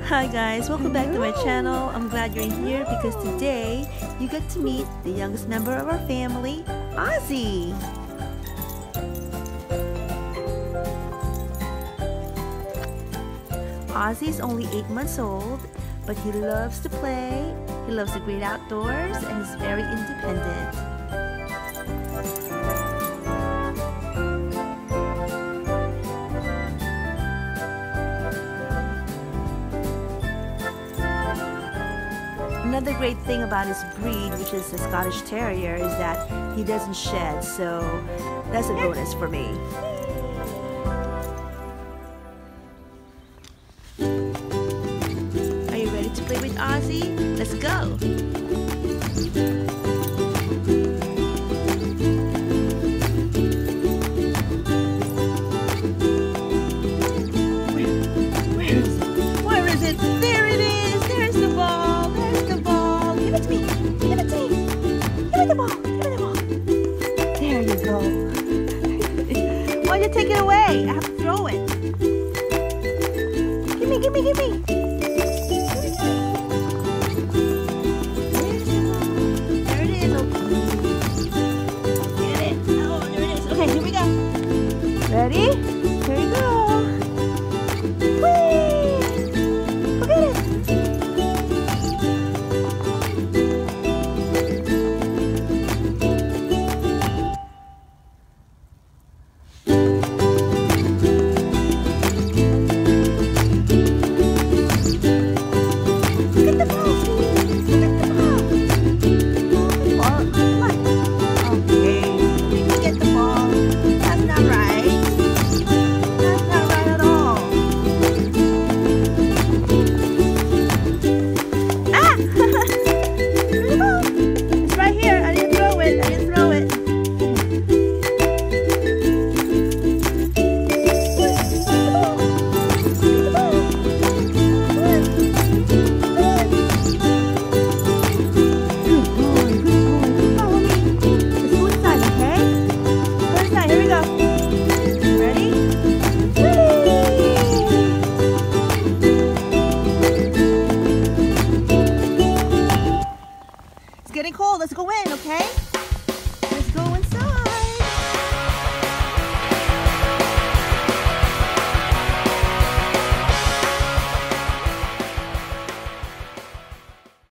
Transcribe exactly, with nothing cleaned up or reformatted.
Hi guys, welcome back to my channel. I'm glad you're here because today you get to meet the youngest member of our family, Ozzy. Ozzy's only eight months old, but he loves to play, he loves the great outdoors, and he's very independent. Another great thing about his breed, which is the Scottish Terrier, is that he doesn't shed, so that's a bonus for me. Are you ready to play with Ozzy? Let's go! There you go. Why don't you take it away? I have to throw it. Give me, give me, give me. There it is. Get it. Oh, there it is. Okay, here we go. Ready? Here you go. Whee! Look at it. Getting cold. Let's go in, okay?